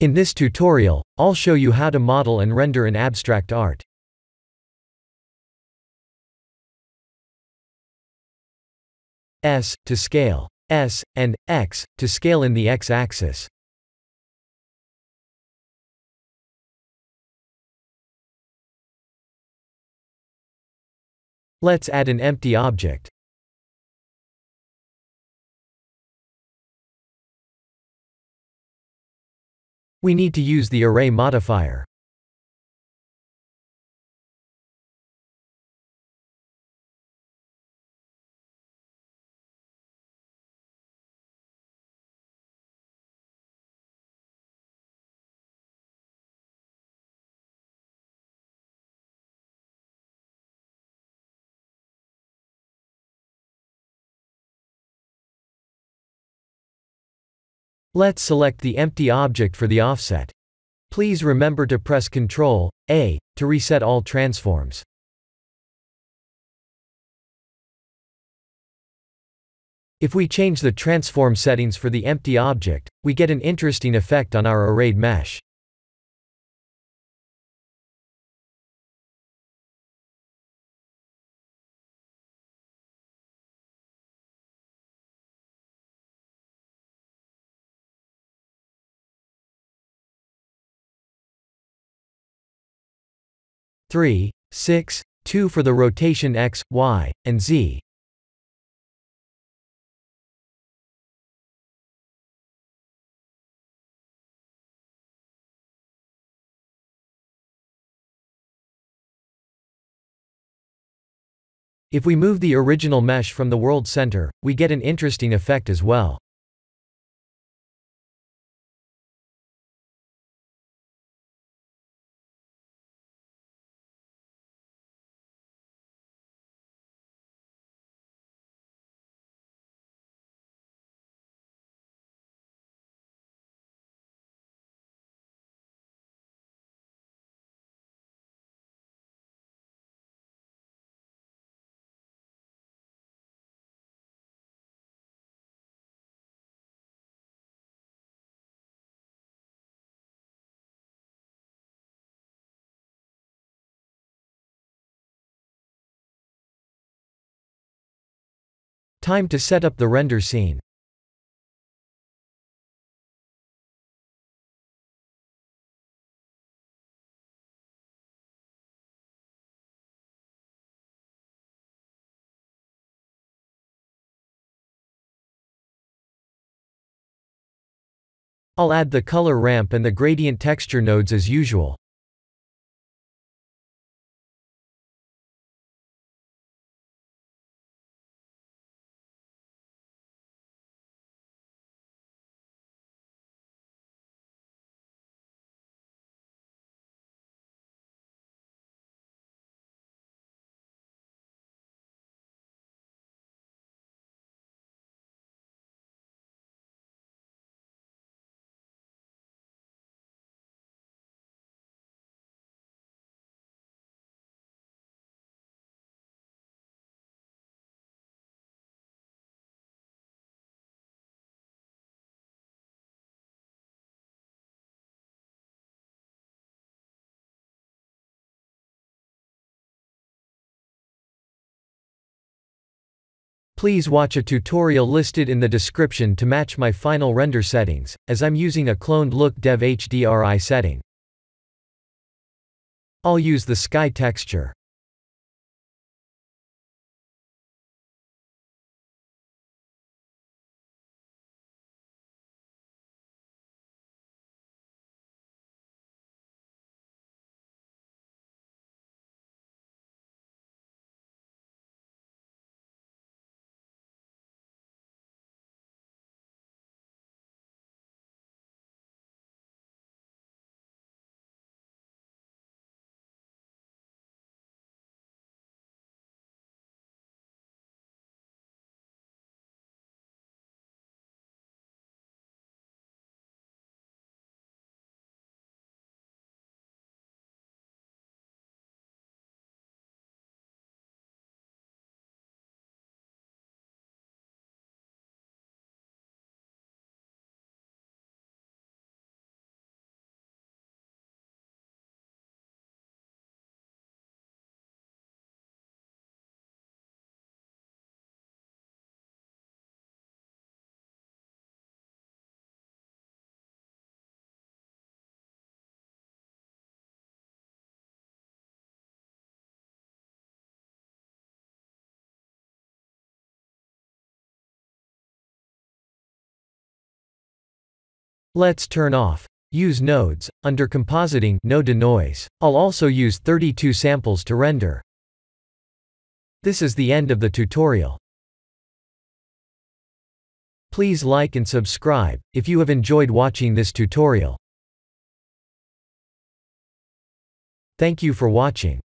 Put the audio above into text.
In this tutorial, I'll show you how to model and render an abstract art. S to scale. S and X to scale in the X-axis. Let's add an empty object. We need to use the array modifier. Let's select the empty object for the offset. Please remember to press Ctrl+A to reset all transforms. If we change the transform settings for the empty object, we get an interesting effect on our arrayed mesh. Three, 6, 2 for the rotation X, Y, and Z. If we move the original mesh from the world center, we get an interesting effect as well. Time to set up the render scene. I'll add the color ramp and the gradient texture nodes as usual. Please watch a tutorial listed in the description to match my final render settings, as I'm using a cloned look dev HDRI setting. I'll use the sky texture. Let's turn off Use Nodes, under Compositing No Denoise. I'll also use 32 samples to render. This is the end of the tutorial. Please like and subscribe, if you have enjoyed watching this tutorial. Thank you for watching.